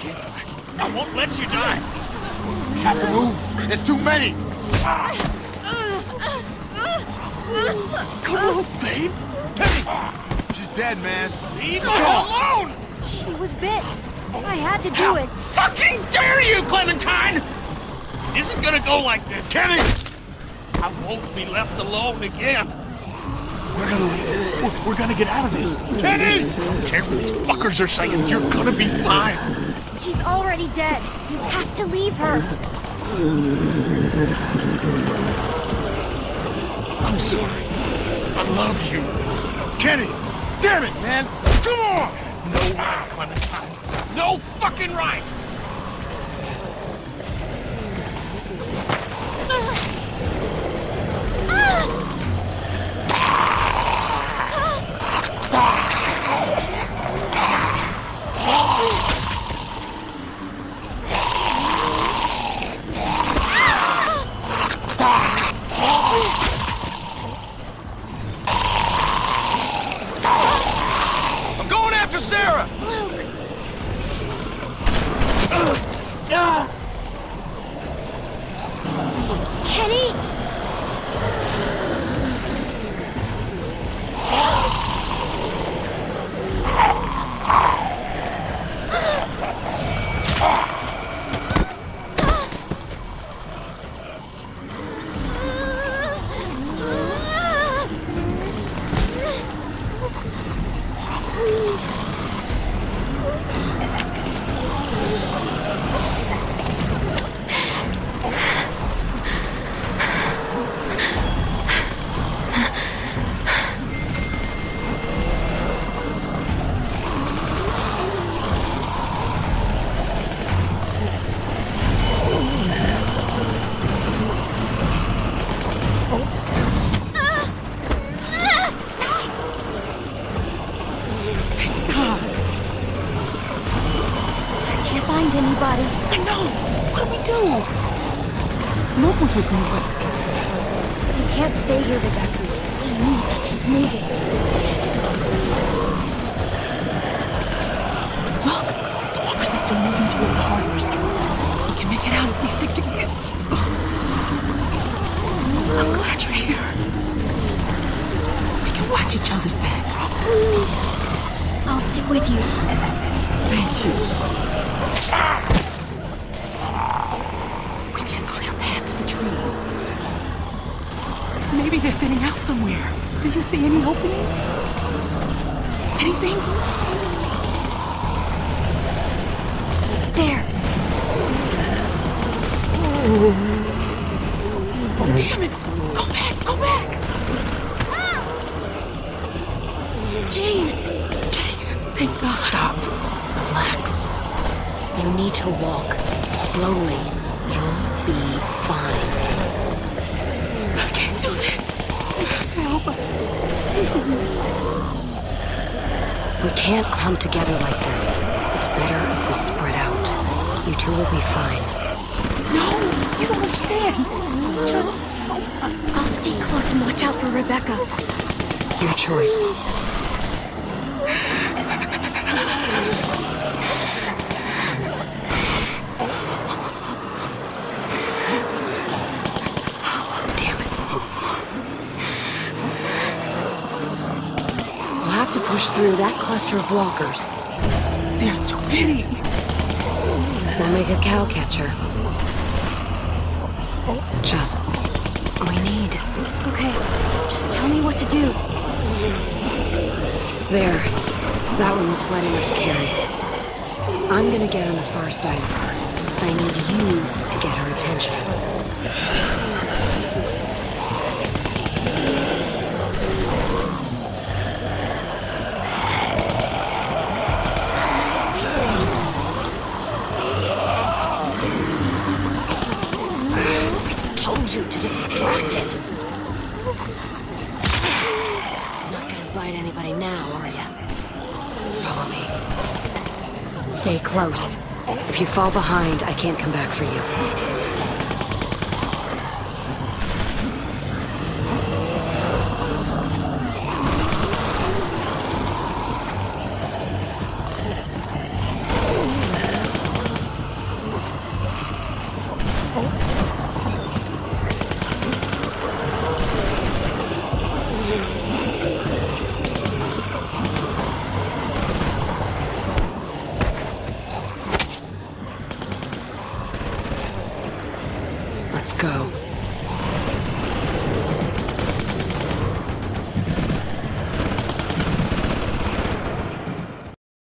can't die. I won't let you die. We have to move. There's too many. Come on, babe. Penny! She's dead, man. Leave her alone! She was bit. I had to do it. Fucking dare you, Clementine! It isn't gonna go like this. Kenny! I won't be left alone again. We're gonna leave. We're gonna get out of this. Kenny! I don't care what these fuckers are saying. You're gonna be fine. She's already dead. You have to leave her. I'm sorry. I love you. Kenny! Damn it, man! Come on! No way, Clementine. No fucking right! I'm going after Sarah! Kenny? Anybody. I know! What do we do? Mook was with me, but... We can't stay here, Rebecca. We need to keep moving. Look! The walkers are still moving toward the hardware store. We can make it out if we stick together. I'm glad you're here. We can watch each other's back. I'll stick with you. Thank you. We can clear a path to the trees. Maybe they're thinning out somewhere. Do you see any openings? Anything? There. Oh, damn it! Go back! Go back! Jane! Jane, thank God. Stop. Relax. You need to walk slowly. You'll be fine. I can't do this. You have to help us. We can't clump together like this. It's better if we spread out. You two will be fine. No, you don't understand. Just help us. I'll stay close and watch out for Rebecca. Your choice. Push through that cluster of walkers. There's too many. We'll make a cow catcher. Just... we need... Okay, just tell me what to do. There. That one looks light enough to carry. I'm gonna get on the far side of her. I need you to get her attention. You to distract it. You're not gonna bite anybody now, are you? Follow me. Stay close. If you fall behind, I can't come back for you. Let's go.